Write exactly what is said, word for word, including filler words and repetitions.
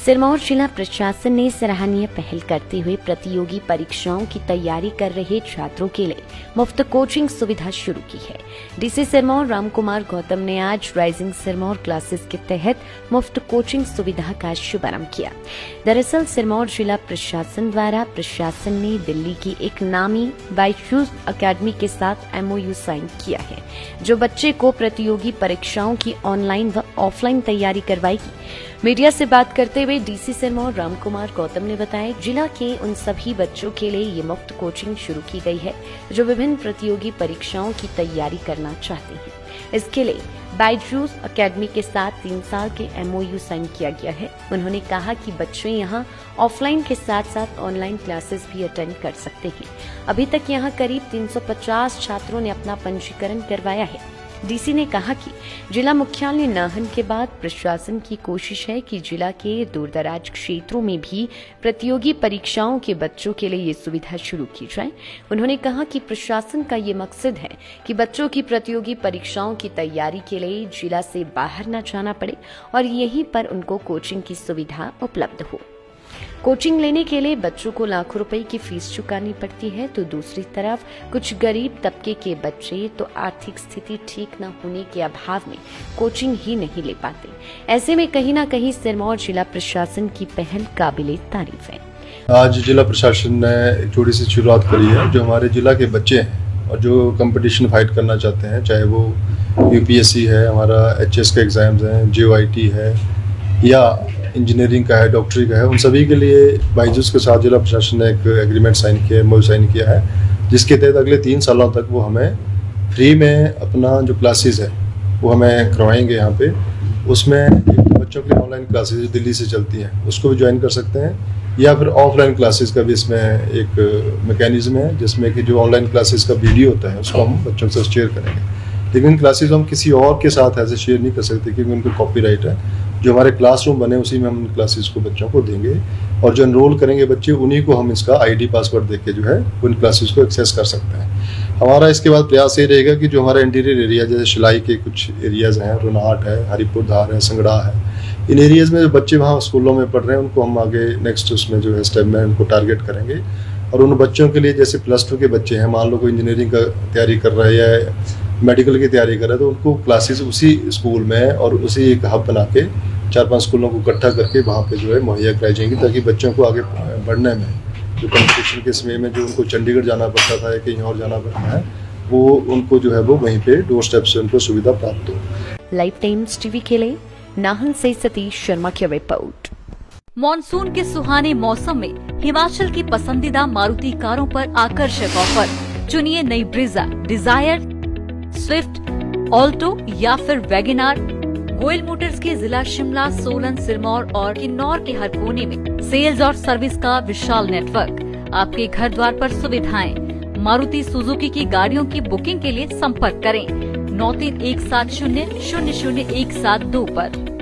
सिरमौर जिला प्रशासन ने सराहनीय पहल करते हुए प्रतियोगी परीक्षाओं की तैयारी कर रहे छात्रों के लिए मुफ्त कोचिंग सुविधा शुरू की है। डीसी सिरमौर रामकुमार गौतम ने आज राइजिंग सिरमौर क्लासेस के तहत मुफ्त कोचिंग सुविधा का शुभारंभ किया। दरअसल सिरमौर जिला प्रशासन द्वारा प्रशासन ने दिल्ली की एक नामी बायजूस अकेडमी के साथ एमओयू साइन किया है, जो बच्चे को प्रतियोगी परीक्षाओं की ऑनलाइन व ऑफलाइन तैयारी करवाएगी। मीडिया से बात करते हुए डीसी सिरमौर रामकुमार गौतम ने बताया, जिला के उन सभी बच्चों के लिए ये मुफ्त कोचिंग शुरू की गई है जो विभिन्न प्रतियोगी परीक्षाओं की तैयारी करना चाहते हैं। इसके लिए बायजूस अकेडमी के साथ तीन साल के एमओयू साइन किया गया है। उन्होंने कहा कि बच्चे यहां ऑफलाइन के साथ साथ ऑनलाइन क्लासेस भी अटेंड कर सकते हैं। अभी तक यहां करीब तीन सौ पचास छात्रों ने अपना पंजीकरण करवाया है। डीसी ने कहा कि जिला मुख्यालय नाहन के बाद प्रशासन की कोशिश है कि जिला के दूरदराज क्षेत्रों में भी प्रतियोगी परीक्षाओं के बच्चों के लिए ये सुविधा शुरू की जाए। उन्होंने कहा कि प्रशासन का ये मकसद है कि बच्चों की प्रतियोगी परीक्षाओं की तैयारी के लिए जिला से बाहर न जाना पड़े और यहीं पर उनको कोचिंग की सुविधा उपलब्ध हो। कोचिंग लेने के लिए बच्चों को लाखों रुपए की फीस चुकानी पड़ती है, तो दूसरी तरफ कुछ गरीब तबके के बच्चे तो आर्थिक स्थिति ठीक न होने के अभाव में कोचिंग ही नहीं ले पाते। ऐसे में कहीं ना कहीं सिरमौर जिला प्रशासन की पहल काबिले तारीफ है। आज जिला प्रशासन ने एक छोटी सी शुरुआत करी है। जो हमारे जिला के बच्चे हैं और जो कंपटीशन फाइट करना चाहते हैं, चाहे वो यूपीएससी है, हमारा एचएस के एग्जाम्स हैं, जेओआईटी है या इंजीनियरिंग का है, डॉक्टरी का है, उन सभी के लिए बायजूस के साथ जिला प्रशासन ने एक एग्रीमेंट साइन किया है, एमओयू साइन किया है, जिसके तहत अगले तीन सालों तक वो हमें फ्री में अपना जो क्लासेस है वो हमें करवाएंगे। यहाँ पे उसमें बच्चों के लिए ऑनलाइन क्लासेस जो दिल्ली से चलती हैं उसको भी ज्वाइन कर सकते हैं, या फिर ऑफलाइन क्लासेस का भी इसमें एक मैकेनिज्म है, जिसमें कि जो ऑनलाइन क्लासेस का वीडियो होता है उसको हम बच्चों के साथ शेयर करेंगे। लेकिन क्लासेस हम किसी और के साथ ऐसे शेयर नहीं कर सकते क्योंकि उनको कॉपीराइट है। जो हमारे क्लासरूम बने उसी में हम क्लासेस को बच्चों को देंगे और जो एनरोल करेंगे बच्चे उन्हीं को हम इसका आईडी पासवर्ड देके जो है उन क्लासेस को एक्सेस कर सकते हैं। हमारा इसके बाद प्रयास ये रहेगा कि जो हमारा इंटीरियर एरिया जैसे शिलाई के कुछ एरियाज़ हैं, रोनाहट है, हरिपुर धार है, संगड़ा है, इन एरियाज़ में जो बच्चे वहाँ स्कूलों में पढ़ रहे हैं उनको हम आगे नेक्स्ट उसमें जो है स्टेप में उनको टारगेट करेंगे। और उन बच्चों के लिए जैसे प्लस टू के बच्चे हैं, मान लो कोई इंजीनियरिंग का तैयारी कर रहा है या मेडिकल की तैयारी कर रहा है, तो उनको क्लासेस उसी स्कूल में और उसी एक हब बना के चार पांच स्कूलों को इकट्ठा करके वहाँ पे जो है मुहैया कराई जाएंगी, ताकि बच्चों को आगे बढ़ने में जो कंपटीशन के समय में जो उनको चंडीगढ़ जाना पड़ता था या कहीं और जाना पड़ता है, वो उनको जो है वो वहीं पे डोर स्टेप से उनको सुविधा प्राप्त हो। लाइव टाइम्स टीवी के लिए नाहन से सतीश शर्मा की रिपोर्ट। मॉनसून के सुहाने मौसम में हिमाचल की पसंदीदा मारुति कारों पर आकर्षक ऑफर। चुनिए नई ब्रीजा, डिजायर, स्विफ्ट, ऑल्टो या फिर वैगनार। गोयल मोटर्स के जिला शिमला, सोलन, सिरमौर और किन्नौर के हर कोने में सेल्स और सर्विस का विशाल नेटवर्क। आपके घर द्वार पर सुविधाएं। मारुति सुजुकी की गाड़ियों की बुकिंग के लिए संपर्क करें नौ तीन एक सात शून्य शून्य शून्य एक सात दो पर।